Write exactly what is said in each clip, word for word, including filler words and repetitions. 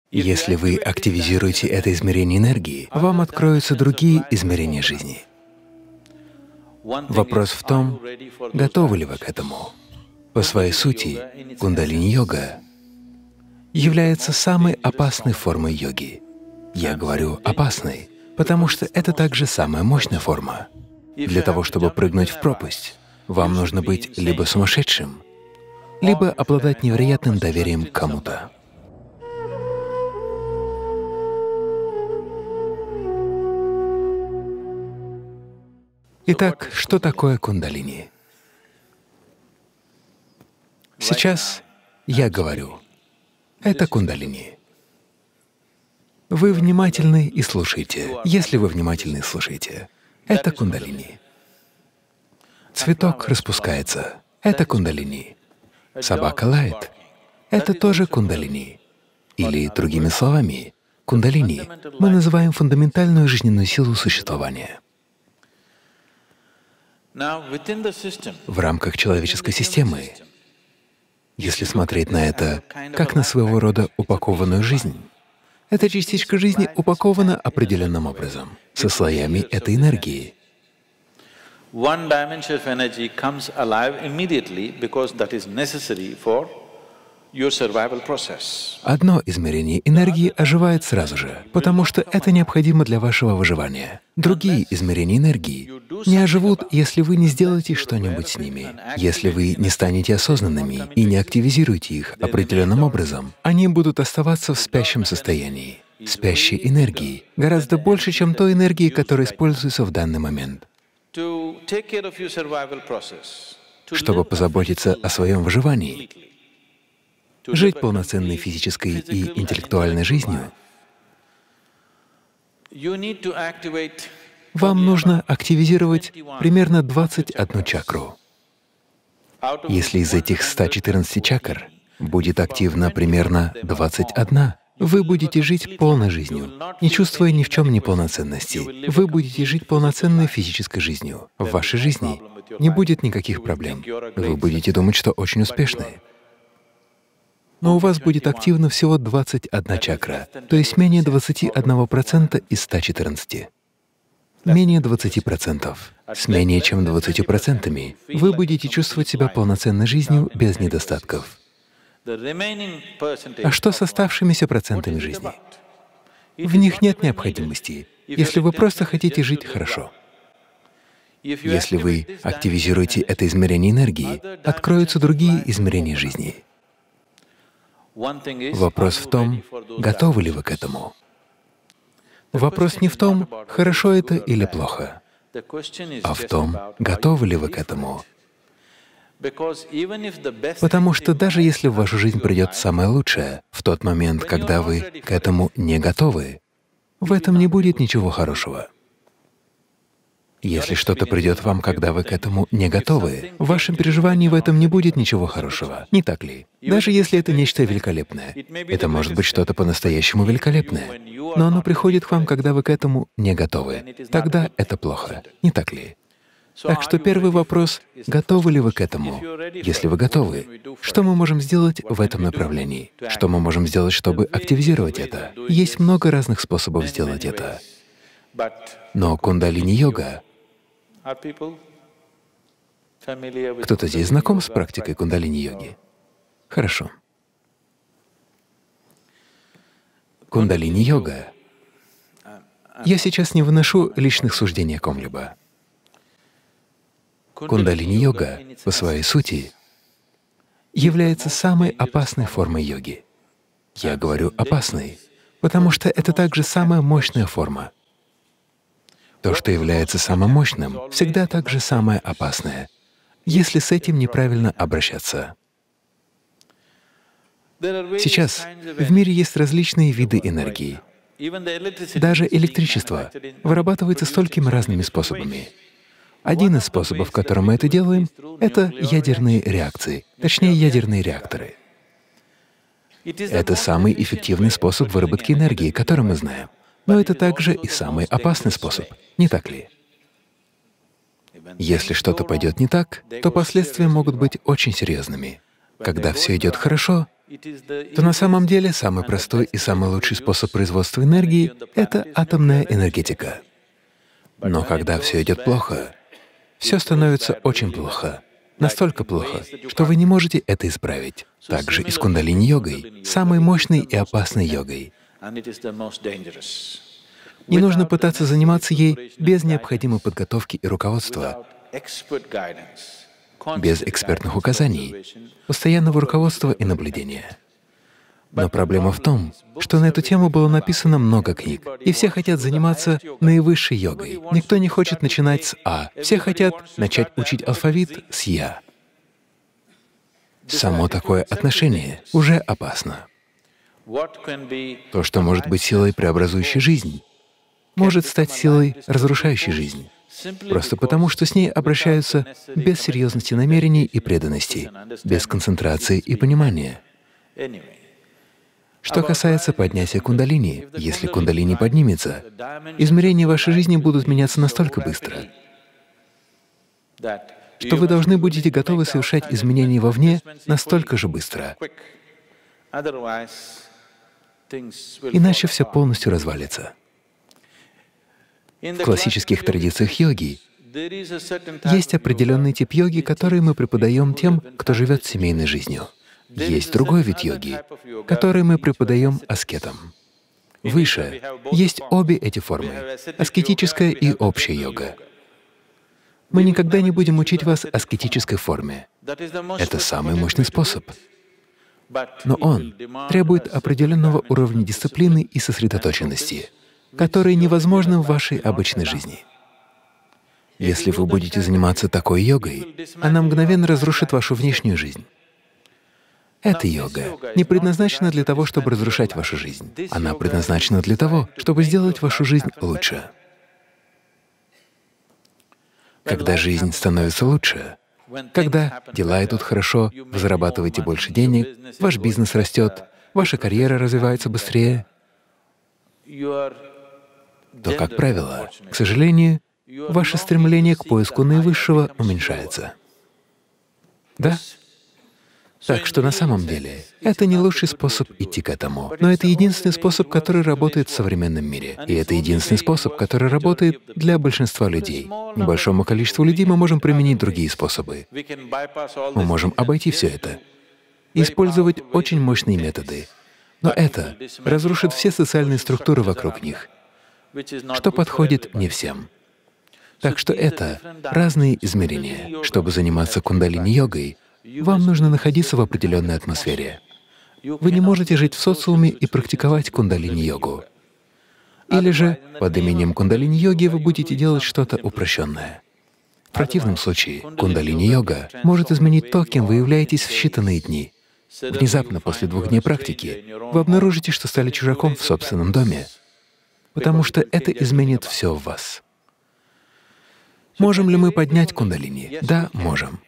Если вы активизируете это измерение энергии, вам откроются другие измерения жизни. Вопрос в том, готовы ли вы к этому. По своей сути, кундалини-йога является самой опасной формой йоги. Я говорю «опасной», потому что это также самая мощная форма. Для того, чтобы прыгнуть в пропасть, вам нужно быть либо сумасшедшим, либо обладать невероятным доверием к кому-то. Итак, что такое кундалини? Сейчас я говорю, это кундалини. Вы внимательны и слушайте. Если вы внимательны и слушаете, это кундалини. Цветок распускается, это кундалини. Собака лает, это тоже кундалини. Или, другими словами, кундалини мы называем фундаментальную жизненную силу существования. В рамках человеческой системы, если смотреть на это как на своего рода упакованную жизнь, эта частичка жизни упакована определенным образом, со слоями этой энергии. Одно измерение энергии оживает сразу же, потому что это необходимо для вашего выживания. Другие измерения энергии не оживут, если вы не сделаете что-нибудь с ними. Если вы не станете осознанными и не активизируете их определенным образом, они будут оставаться в спящем состоянии. Спящей энергии гораздо больше, чем той энергии, которая используется в данный момент. Чтобы позаботиться о своем выживании, жить полноценной физической и интеллектуальной жизнью, вам нужно активизировать примерно двадцать одну чакру. Если из этих ста четырнадцати чакр будет активна примерно двадцать одна, вы будете жить полной жизнью, не чувствуя ни в чем неполноценности. Вы будете жить полноценной физической жизнью. В вашей жизни не будет никаких проблем. Вы будете думать, что очень успешны. Но у вас будет активно всего двадцать одна чакра, то есть менее двадцати одного процента из ста четырнадцати. Менее двадцати процентов. С менее чем двадцатью процентами вы будете чувствовать себя полноценной жизнью без недостатков. А что с оставшимися процентами жизни? В них нет необходимости, если вы просто хотите жить хорошо. Если вы активизируете это измерение энергии, откроются другие измерения жизни. Вопрос в том, готовы ли вы к этому. Вопрос не в том, хорошо это или плохо, а в том, готовы ли вы к этому. Потому что даже если в вашу жизнь придет самое лучшее, в тот момент, когда вы к этому не готовы, в этом не будет ничего хорошего. Если что-то придет вам, когда вы к этому не готовы, в вашем переживании в этом не будет ничего хорошего, не так ли? Даже если это нечто великолепное. Это может быть что-то по-настоящему великолепное, но оно приходит к вам, когда вы к этому не готовы. Тогда это плохо, не так ли? Так что первый вопрос — готовы ли вы к этому? Если вы готовы, что мы можем сделать в этом направлении? Что мы можем сделать, чтобы активизировать это? Есть много разных способов сделать это. Но кундалини-йога... Кто-то здесь знаком с практикой кундалини-йоги? Хорошо. Кундалини-йога. Я сейчас не выношу личных суждений о ком-либо. Кундалини-йога по своей сути является самой опасной формой йоги. Я говорю «опасной», потому что это также самая мощная форма. То, что является самым мощным, всегда также самое опасное, если с этим неправильно обращаться. Сейчас в мире есть различные виды энергии. Даже электричество вырабатывается столькими разными способами. Один из способов, которым мы это делаем, — это ядерные реакции, точнее, ядерные реакторы. Это самый эффективный способ выработки энергии, который мы знаем. Но это также и самый опасный способ, не так ли? Если что-то пойдет не так, то последствия могут быть очень серьезными. Когда все идет хорошо, то на самом деле самый простой и самый лучший способ производства энергии — это атомная энергетика. Но когда все идет плохо, все становится очень плохо. Настолько плохо, что вы не можете это исправить. Так же и с кундалини-йогой, самой мощной и опасной йогой. Не нужно пытаться заниматься ей без необходимой подготовки и руководства, без экспертных указаний, постоянного руководства и наблюдения. Но проблема в том, что на эту тему было написано много книг, и все хотят заниматься наивысшей йогой. Никто не хочет начинать с А, все хотят начать учить алфавит с Я. Само такое отношение уже опасно. То, что может быть силой, преобразующей жизнь, может стать силой, разрушающей жизнь, просто потому, что с ней обращаются без серьезности намерений и преданности, без концентрации и понимания. Что касается поднятия кундалини, если кундалини поднимется, измерения вашей жизни будут меняться настолько быстро, что вы должны будете готовы совершать изменения вовне настолько же быстро. Иначе все полностью развалится. В классических традициях йоги есть определенный тип йоги, который мы преподаем тем, кто живет семейной жизнью. Есть другой вид йоги, который мы преподаем аскетам. Выше есть обе эти формы — аскетическая и общая йога. Мы никогда не будем учить вас аскетической форме. Это самый мощный способ. Но он требует определенного уровня дисциплины и сосредоточенности, которые невозможны в вашей обычной жизни. Если вы будете заниматься такой йогой, она мгновенно разрушит вашу внешнюю жизнь. Эта йога не предназначена для того, чтобы разрушать вашу жизнь. Она предназначена для того, чтобы сделать вашу жизнь лучше. Когда жизнь становится лучше, когда дела идут хорошо, вы зарабатываете больше денег, ваш бизнес растет, ваша карьера развивается быстрее, то, как правило, к сожалению, ваше стремление к поиску наивысшего уменьшается. Да? Так что на самом деле это не лучший способ идти к этому, но это единственный способ, который работает в современном мире. И это единственный способ, который работает для большинства людей. Небольшому количеству людей мы можем применить другие способы. Мы можем обойти все это, использовать очень мощные методы. Но это разрушит все социальные структуры вокруг них, что подходит не всем. Так что это разные измерения. Чтобы заниматься кундалини-йогой, вам нужно находиться в определенной атмосфере. Вы не можете жить в социуме и практиковать кундалини-йогу. Или же под именем кундалини-йоги вы будете делать что-то упрощенное. В противном случае кундалини-йога может изменить то, кем вы являетесь в считанные дни. Внезапно после двух дней практики вы обнаружите, что стали чужаком в собственном доме, потому что это изменит все в вас. Можем ли мы поднять кундалини? Да, можем.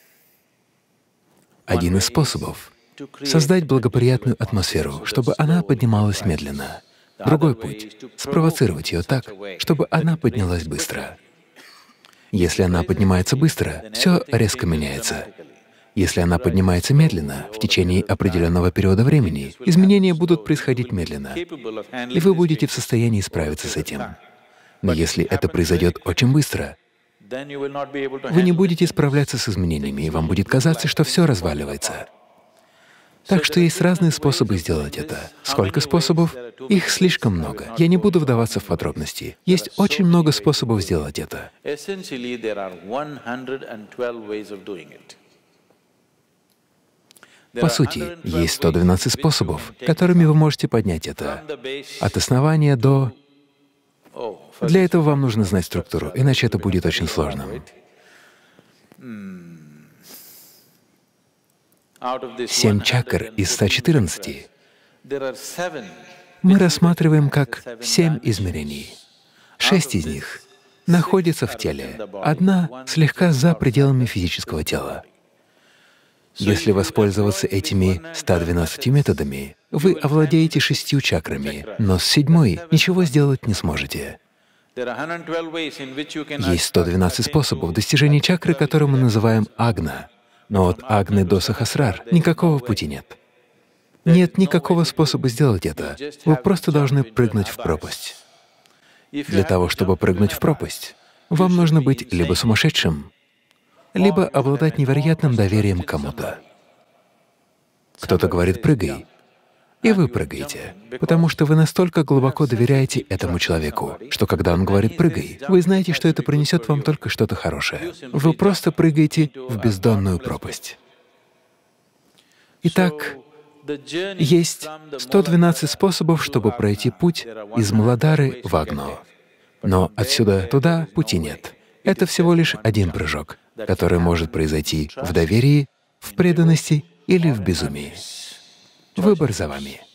Один из способов — создать благоприятную атмосферу, чтобы она поднималась медленно. Другой путь — спровоцировать ее так, чтобы она поднялась быстро. Если она поднимается быстро, все резко меняется. Если она поднимается медленно, в течение определенного периода времени, изменения будут происходить медленно, и вы будете в состоянии справиться с этим. Но если это произойдет очень быстро, вы не будете справляться с изменениями, и вам будет казаться, что все разваливается. Так что есть разные способы сделать это. Сколько способов? Их слишком много. Я не буду вдаваться в подробности. Есть очень много способов сделать это. По сути, есть сто двенадцать способов, которыми вы можете поднять это. От основания до… Для этого вам нужно знать структуру, иначе это будет очень сложным. Семь чакр из ста четырнадцати мы рассматриваем как семь измерений. Шесть из них находятся в теле, одна слегка за пределами физического тела. Если воспользоваться этими ста двенадцатью методами, вы овладеете шестью чакрами, но с седьмой ничего сделать не сможете. Есть сто двенадцать способов достижения чакры, которые мы называем агна, но от агны до сахасрар никакого пути нет. Нет никакого способа сделать это. Вы просто должны прыгнуть в пропасть. Для того, чтобы прыгнуть в пропасть, вам нужно быть либо сумасшедшим, либо обладать невероятным доверием к кому-то. Кто-то говорит «прыгай», и вы прыгаете, потому что вы настолько глубоко доверяете этому человеку, что когда он говорит «прыгай», вы знаете, что это принесет вам только что-то хорошее. Вы просто прыгаете в бездонную пропасть. Итак, есть сто двенадцать способов, чтобы пройти путь из Муладхары в Агну. Но отсюда туда пути нет. Это всего лишь один прыжок, который может произойти в доверии, в преданности или в безумии. Выбор за вами.